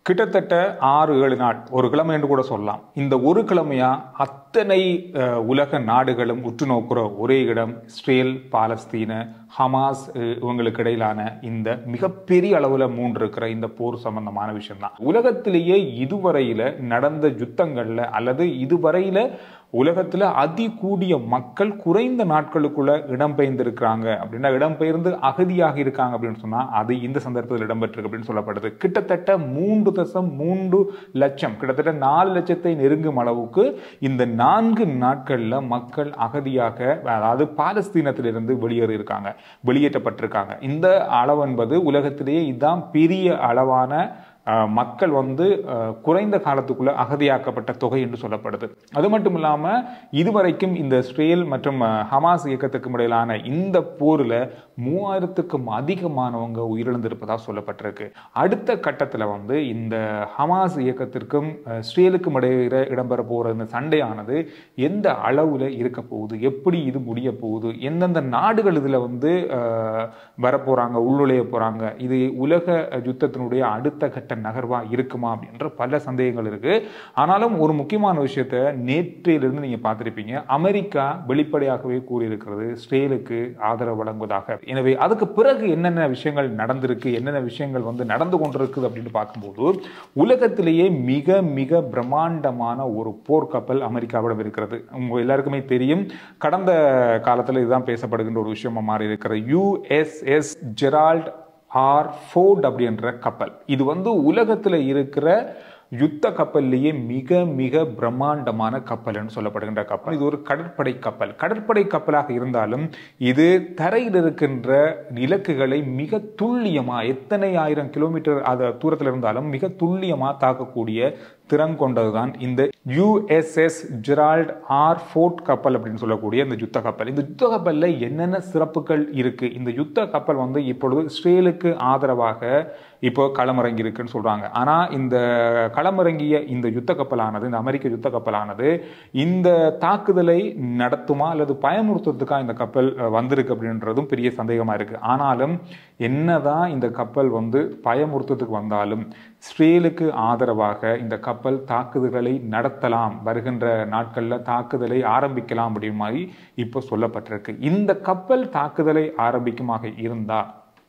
கிட்டத்தட்ட 6-7 நாள், ஒரு கிழமை என்று கூட சொல்லலாம். இந்த ஒரு கிழமையா அத்தனை உலக நாடுகளும் உற்று நோக்குற ஒரே இடம் இஸ்ரேல், பாலஸ்தீன, ஹமாஸ் இவங்களுக்கு இடையிலான இந்த மிகப்பெரிய அளவுல இருக்கிற இந்த போர் சம்பந்தமான விஷயம் தான். உலகத்திலேயே இதுவரையில நடந்த யுத்தங்கள்ல அல்லது இதுவரையில உலகத்துல அதிகூடிய மக்கள் குறைந்த நாட்களுக்குள்ள இடம்பெயர்ந்திருக்கிறாங்க அப்படின்னா, இடம்பெயர்ந்து அகதியாக இருக்காங்க அப்படின்னு சொன்னா அது இந்த சந்தர்ப்பத்தில் இடம்பெற்றிருக்கு அப்படின்னு சொல்லப்படுது. கிட்டத்தட்ட 3.3 லட்சம், கிட்டத்தட்ட 4 லட்சத்தை நெருங்கும் அளவுக்கு இந்த 4 நாட்கள்ல மக்கள் அகதியாக, அதாவது பாலஸ்தீனத்திலிருந்து வெளியேற்றப்பட்டிருக்காங்க. இந்த அளவு என்பது உலகத்திலேயே இதுதான் பெரிய அளவான மக்கள் குறைந்த காலத்துக்குள்ள அகதியாக்கப்பட்ட தொகை என்று சொல்லப்படுது. அது மட்டும் இல்லாம இதுவரைக்கும் இந்த இஸ்ரேல் மற்றும் ஹமாஸ் இயக்கத்துக்கும் இடையிலான இந்த போர்ல 3000க்கும் அதிகமானவங்க உயிரிழந்திருப்பதாக சொல்லப்பட்டிருக்கு. அடுத்த கட்டத்துல இந்த ஹமாஸ் இயக்கத்திற்கும் இஸ்ரேலுக்கும் இடையே இடம்பெற போற இந்த சண்டையானது எந்த அளவுல இருக்க போகுது, எப்படி இது முடிய போகுது, எந்தெந்த நாடுகள் இதுல வரப்போறாங்க, உள்நுழைய போறாங்க, இது உலக யுத்தத்தினுடைய அடுத்த கட்ட நகர்வா இருக்குமா அப்படின்ற பல சந்தேகங்கள் இருக்கு. ஆனாலும் ஒரு முக்கியமான விஷயத்தை நேற்றையிலிருந்து நீங்க பார்த்திருப்பீங்க. அமெரிக்கா வெளிப்படையாகவே கூறியிருக்கிறது இஸ்ரேலுக்கு ஆதரவு வழங்குவதாக. எனவே அதுக்கு பிறகு என்னென்ன விஷயங்கள் நடந்திருக்கு, என்னென்ன விஷயங்கள் நடந்து கொண்டிருக்குது அப்படின்னு பார்க்கும்போது, உலகத்திலேயே மிக மிக பிரம்மாண்டமான ஒரு போர்க்கப்பல் அமெரிக்காவிடம் இருக்கிறது. உங்க எல்லாருக்குமே தெரியும், கடந்த காலத்தில் இதுதான் பேசப்படுகின்ற ஒரு விஷயமா மாறி இருக்கிறது. USS ஜெரால்ட் ஆர் ஃபோர்ட் அப்படின்ற கப்பல். இது உலகத்துல இருக்கிற யுத்த கப்பல்லையே மிக மிக பிரம்மாண்டமான கப்பல் என்று சொல்லப்படுகின்ற கப்பல். இது ஒரு கடற்படை கப்பல். கடற்படை கப்பலாக இருந்தாலும் இது தரையில் இருக்கின்ற இலக்குகளை மிக துல்லியமா, எத்தனை ஆயிரம் கிலோமீட்டர் தூரத்தில் இருந்தாலும் மிக துல்லியமா தாக்கக்கூடிய திறன் கொண்டதுதான் இந்த USS ஜெரால்ட் ஆர் ஃபோர்ட் கப்பல் அப்படின்னு சொல்லக்கூடிய இந்த யுத்த கப்பல். இந்த யுத்த கப்பல்ல என்னென்ன சிறப்புகள் இருக்கு? இந்த யுத்த கப்பல் இப்பொழுது இஸ்ரேலுக்கு ஆதரவாக இப்போ களமிறங்கி இருக்குன்னு சொல்றாங்க. ஆனா இந்த களமிறங்கிய இந்த யுத்த கப்பலானது, இந்த அமெரிக்க யுத்த கப்பலானது இந்த தாக்குதலை நடத்துமா அல்லது பயமுறுத்துறதுக்காக இந்த கப்பல் வந்திருக்கு அப்படின்றதும் பெரிய சந்தேகமா இருக்கு. ஆனாலும் என்னதான் இந்த கப்பல் பயமுறுத்துறதுக்கு வந்தாலும் இஸ்ரேலுக்கு ஆதரவாக இந்த கப்பல் தாக்குதல்களை நடத்தலாம், வருகின்ற நாட்கள்ல தாக்குதலை ஆரம்பிக்கலாம் அப்படின்ற மாதிரி இப்போ சொல்லப்பட்டிருக்கு. இந்த கப்பல் தாக்குதலை ஆரம்பிக்குமாக இருந்தா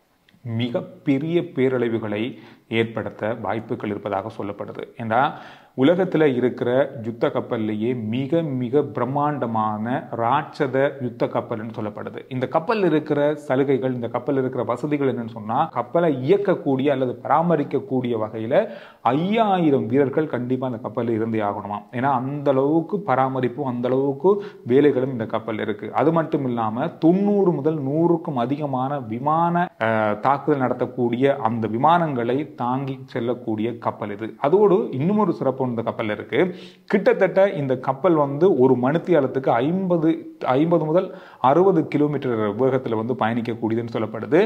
மிகப்பெரிய பேரழிவுகளை ஏற்படுத்த வாய்ப்புகள் இருப்பதாக சொல்லப்படுது. ஏன்னா உலகத்துல இருக்கிற யுத்த கப்பல்லையே மிக மிக பிரம்மாண்டமான ராட்சத யுத்த கப்பல்னு சொல்லப்படுது. இந்த கப்பல் இருக்கிற சலுகைகள், இந்த கப்பல் இருக்கிற வசதிகள் என்னன்னு சொன்னா, கப்பலை இயக்கக்கூடிய அல்லது பராமரிக்கக்கூடிய வகையில 5000 வீரர்கள் கண்டிப்பா அந்த கப்பலில் இருந்தே ஆகணுமா. ஏன்னா அந்த அளவுக்கு பராமரிப்பும் அந்த அளவுக்கு வேலைகளும் இந்த கப்பல் இருக்கு. அது மட்டும் இல்லாம 90 முதல் 100க்கும் அதிகமான விமான தாக்குதல் நடத்தக்கூடிய அந்த விமானங்களை தாங்கி செல்லக்கூடிய கப்பல் இது. அதோடு இன்னும் ஒரு சிறப்பு இந்த கப்பல் இருக்கு. கிட்டத்தட்ட இந்த கப்பல் ஒரு மணித்தியாலத்துக்கு 50 முதல் 60 கிலோமீட்டர் வேகத்தில் பயணிக்கக்கூடியதுன்னு சொல்லப்படுது.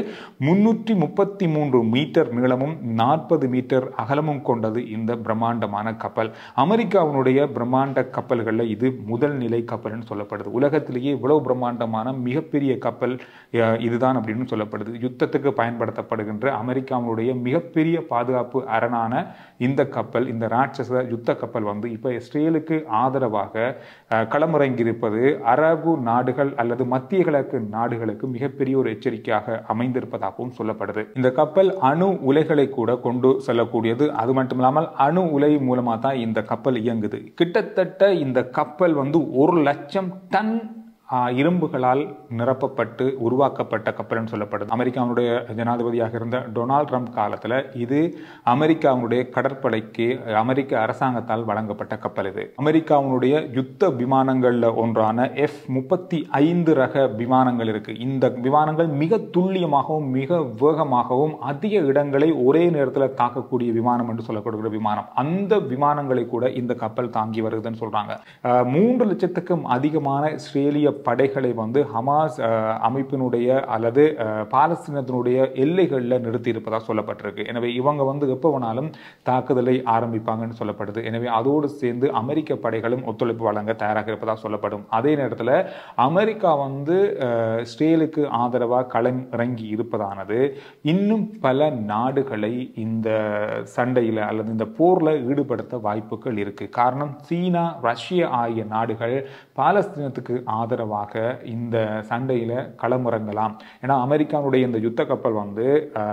333 மீட்டர் நீளமும் 40 மீட்டர் அகலமும் கொண்டது இந்த பிரம்மாண்டமான கப்பல். அமெரிக்காவினுடைய பிரம்மாண்ட கப்பல்கள்ல இது முதல் நிலை கப்பல்னு சொல்லப்படுது. உலகத்திலேயே இவ்வளவு பிரம்மாண்டமான மிகப்பெரிய கப்பல் இதுதான் அப்படின்னு சொல்லப்படுது. யுத்தத்துக்கு பயன்படுத்தப்படுகின்ற அமெரிக்காவினுடைய மிகப்பெரிய பாதுகாப்பு அரணான இந்த கப்பல், இந்த ராட்சச யுத்த கப்பல் இப்ப இஸ்ரேலுக்கு ஆதரவாக களமிறங்கியிருப்பது அரபு நாடுகள் அல்லது மத்திய கிழக்கு நாடுகளுக்கு மிகப்பெரிய ஒரு எச்சரிக்கையாக அமைந்திருப்பதாகவும் சொல்லப்படுது. இந்த கப்பல் அணு உலைகளை கூட கொண்டு செல்லக்கூடியது. அது மட்டுமில்லாமல் அணு உலை மூலமா தான் இந்த கப்பல் இயங்குது. கிட்டத்தட்ட இந்த கப்பல் 1 லட்சம் டன் இரும்புகளால் நிரப்பப்பட்டு உருவாக்கப்பட்ட கப்பல்னு சொல்லப்படுது. அமெரிக்காவுடைய ஜனாதிபதியாக இருந்த டொனால்ட் ட்ரம்ப் காலத்துல இது அமெரிக்காவுடைய கடற்படைக்கு அமெரிக்க அரசாங்கத்தால் வழங்கப்பட்ட கப்பல். இது அமெரிக்காவுடைய யுத்த விமானங்கள்ல ஒன்றான F-35 ரக விமானங்கள் இருக்கு. இந்த விமானங்கள் மிக துல்லியமாகவும் மிக வேகமாகவும் அதிக இடங்களை ஒரே நேரத்தில் தாக்கக்கூடிய விமானம் என்று சொல்லப்படுகிற விமானம். அந்த விமானங்களை கூட இந்த கப்பல் தாங்கி வருதுன்னு சொல்றாங்க. 3 லட்சத்துக்கும் அதிகமான இஸ்ரேலிய படைகளை வந்து ஹமாஸ் அமைப்பினுடைய அல்லது பாலஸ்தீனத்தினுடைய எல்லைகளில் நிறுத்தி இருப்பதாக சொல்லப்பட்டிருக்கு. எனவே இவங்க வந்து எப்போ வேணாலும் தாக்குதலை ஆரம்பிப்பாங்கன்னு சொல்லப்படுது. எனவே அதோடு சேர்ந்து அமெரிக்க படைகளும் ஒத்துழைப்பு வழங்க தயாராக இருப்பதாக சொல்லப்படும். அதே நேரத்தில் அமெரிக்கா வந்து இஸ்ரேலுக்கு ஆதரவாக களம் இறங்கி இருப்பதானது இன்னும் பல நாடுகளை இந்த சண்டையில் அல்லது இந்த போரில் ஈடுபடுத்த வாய்ப்புகள் இருக்கு. காரணம் சீனா, ரஷ்யா ஆகிய நாடுகள் பாலஸ்தீனத்துக்கு ஆதரவாக இந்த சண்டையில் களமிறங்கலாம். ஏன்னா அமெரிக்காவுடைய இந்த யுத்த கப்பல் வந்து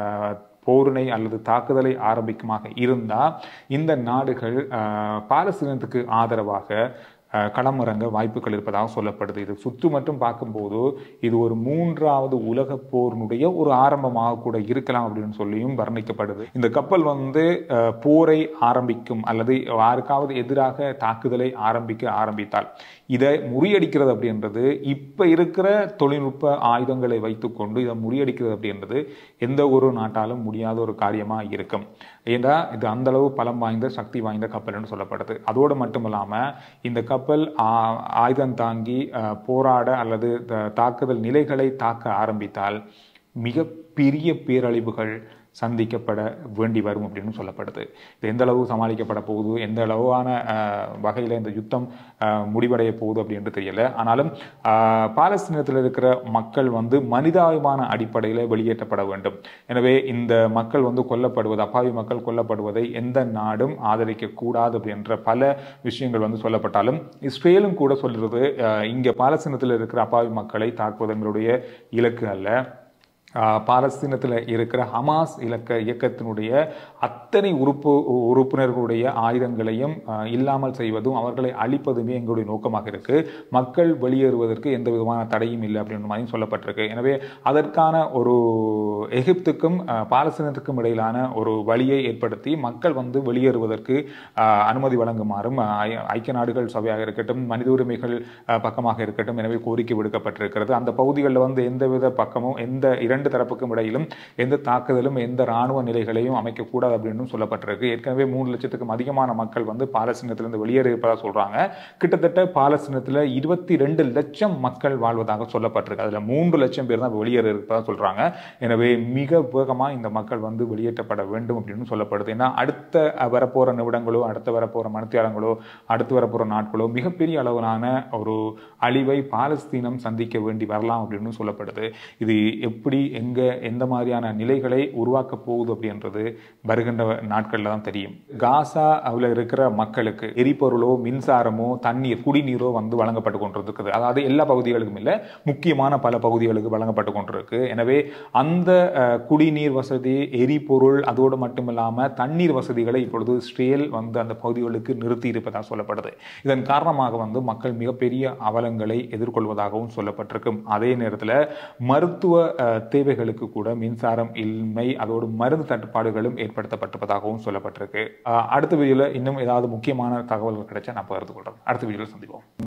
போரினை அல்லது தாக்குதலை ஆரம்பிக்குமாக இருந்தால் இந்த நாடுகள் பாலஸ்தீனத்துக்கு ஆதரவாக களமிறங்க வாய்ப்புகள் இருப்பதாக சொல்லப்படுது. இது சுற்று மட்டும் பார்க்கும்போது இது ஒரு 3வது உலக போரினுடைய ஒரு ஆரம்பமாக கூட இருக்கலாம் அப்படின்னு சொல்லியும் வர்ணிக்கப்படுது. இந்த கப்பல் வந்து போரை ஆரம்பிக்கும் அல்லது யாருக்காவது எதிராக தாக்குதலை ஆரம்பித்தால் இதை முறியடிக்கிறது அப்படின்றது இப்ப இருக்கிற தொழில்நுட்ப ஆயுதங்களை வைத்துக்கொண்டு இதை முறியடிக்கிறது அப்படின்றது எந்த ஒரு நாட்டாலும் முடியாத ஒரு காரியமா இருக்கும். ஏன்னா இது அந்த அளவு பலம் வாய்ந்த சக்தி வாய்ந்த கப்பல் என்று சொல்லப்படுது. அதோடு மட்டும் இல்லாம இந்த கப்பல் ஆயுதம் தாங்கி போராட அல்லது தாக்குதல் நிலைகளை தாக்க ஆரம்பித்தால் மிக பெரிய பேரழிவுகள் சந்திக்கப்பட வேண்டி வரும் அப்படின்னு சொல்லப்படுது. இது எந்த அளவு சமாளிக்கப்பட போகுது, எந்த அளவான வகையில் இந்த யுத்தம் முடிவடைய போகுது அப்படின்றது தெரியல. ஆனாலும் பாலஸ்தீனத்தில் இருக்கிற மக்கள் வந்து மனிதாபிமான அடிப்படையில் வெளியேற்றப்பட வேண்டும். எனவே இந்த மக்கள் வந்து கொல்லப்படுவது, அப்பாவி மக்கள் கொல்லப்படுவதை எந்த நாடும் ஆதரிக்க கூடாது அப்படின்ற பல விஷயங்கள் வந்து சொல்லப்பட்டாலும் இஸ்ரேலும் கூட சொல்றது இங்க பாலஸ்தீனத்தில் இருக்கிற அப்பாவி மக்களை தாக்குவது எங்களுடைய இலக்கு அல்ல. பாலஸ்தீனத்தில் இருக்கிற ஹமாஸ் இயக்கத்தினுடைய அத்தனை உறுப்பினர்களுடைய ஆயுதங்களையும் இல்லாமல் செய்வதும் அவர்களை அழிப்பதுமே எங்களுடைய நோக்கமாக இருக்கு. மக்கள் வெளியேறுவதற்கு எந்த விதமான தடையும் இல்லை அப்படின்னு மாதிரி சொல்லப்பட்டிருக்கு. எனவே அதற்கான ஒரு எகிப்துக்கும் பாலஸ்தீனத்துக்கும் இடையிலான ஒரு வழியை ஏற்படுத்தி மக்கள் வந்து வெளியேறுவதற்கு அனுமதி வழங்குமாறும் ஐக்கிய நாடுகள் சபையாக இருக்கட்டும், மனித உரிமைகள் பக்கமாக இருக்கட்டும் எனவே கோரிக்கை விடுக்கப்பட்டிருக்கிறது. அந்த பகுதிகளில் வந்து எந்தவித பக்கமும் எந்த தரப்புக்கும் இடையிலும் எந்த தாக்குதலும் எந்த ராணுவ நிலைகளையும் அமைக்கக்கூடாது அப்படின்னு சொல்லப்பட்டிருக்கு. ஏற்கனவே 3 லட்சத்துக்கும் அதிகமான மக்கள் வந்து பாலஸ்தீனத்திலிருந்து வெளியேறி இருப்பதாக சொல்றாங்க. கிட்டத்தட்ட பாலஸ்தீனத்தில் 22 லட்சம் மக்கள் வாழ்வதாக சொல்லப்பட்டிருக்கு. அதுல 3 லட்சம் பேர் தான் வெளியேறி இருப்பதாக சொல்றாங்க. எனவே மிக வேகமாக இந்த மக்கள் வந்து வெளியேற்றப்பட வேண்டும் அப்படின்னு சொல்லப்படுது. ஏன்னா அடுத்த வரப்போற நிமிடங்களோ, அடுத்த வரப்போற மணித்தியாலங்களோ, அடுத்து வரப்போற நாட்களோ மிகப்பெரிய அளவிலான ஒரு அழிவை பாலஸ்தீனம் சந்திக்க வேண்டி வரலாம் அப்படின்னு சொல்லப்படுது. இது எப்படி எங்க எந்த மாதிரியான நிலைகளை உருவாக்க போகுது அப்படின்றது வருகின்ற நாட்கள்ல தான் தெரியும். காசாவில் இருக்கிற மக்களுக்கு எரிபொருளோ, மின்சாரமோ, தண்ணீர், குடிநீரோ வந்து வழங்கப்பட்டு கொண்டிருக்குது. அதாவது எல்லா பகுதிகளுக்கும் இல்லை, முக்கியமான பல பகுதிகளுக்கு வழங்கப்பட்டு கொண்டிருக்கு. எனவே அந்த குடிநீர் வசதி, எரிபொருள், அதோடு மட்டுமில்லாம தண்ணீர் வசதிகளை இப்பொழுது இஸ்ரேல் வந்து அந்த பகுதிகளுக்கு நிறுத்தி இருப்பதாக சொல்லப்படுது. இதன் காரணமாக வந்து மக்கள் மிகப்பெரிய அவலங்களை எதிர்கொள்வதாகவும் சொல்லப்பட்டிருக்கும். அதே நேரத்தில் மருத்துவ தேவைகளுக்கு கூட மின்சாரம் இன்மை, அதோடு மருந்து தட்டுப்பாடுகளும் ஏற்படுத்தப்பட்டிருப்பதாகவும் சொல்லப்பட்டிருக்கு. அடுத்த வீடியோல இன்னும் ஏதாவது முக்கியமான தகவல்கள் கிடைச்சா நான் பகிர்ந்து கொள்றேன். அடுத்த வீடியோல சந்திப்போம்.